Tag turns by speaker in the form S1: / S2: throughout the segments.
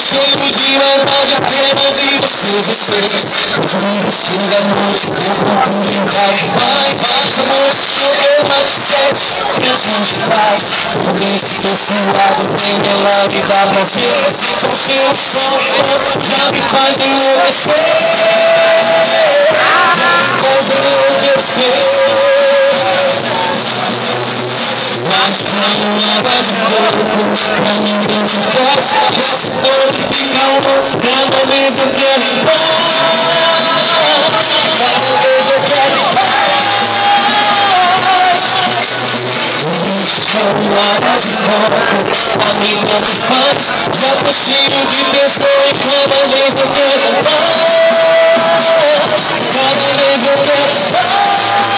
S1: cheio de vontade apenas de você. Os amigos chegam da noite, eu procuro em casa. Mas amor, eu mais sexo que a gente faz. Porque se fosse algo tem ela me dá prazer. Só o seu som já me faz enlouquecer. Já me faz enlouquecer. Mas não leva de pouco, pra ninguém te esquece. Esse povo fica louco, cada vez eu quero mais. Cada vez eu quero mais. Não leva de pouco, pra mim tanto faz. Já tô cheio de pessoa e cada vez eu quero mais. Cada vez eu quero mais.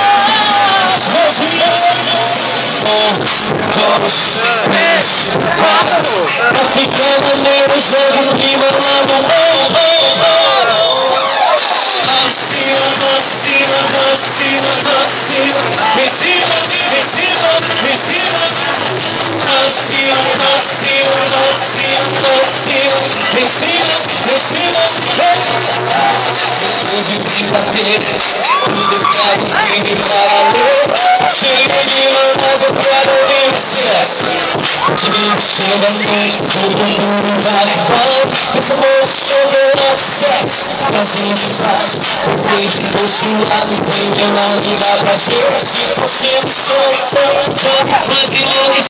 S1: Pra ficar maneiro, jogo prima lá no morro. Acima, acima, acima, acima. Acima, acima, acima. Acima, acima, acima, acima. Acima, acima. Hoje vim bater, tudo quero que me para. Cheio de manas, eu quero ver sucesso. Chega a mente, todo mundo vai falando. Esse amor soberano sexo que a gente faz. O beijo do suado tem ela me dá prazer. Se você me soltou, já me faz enlouquecer.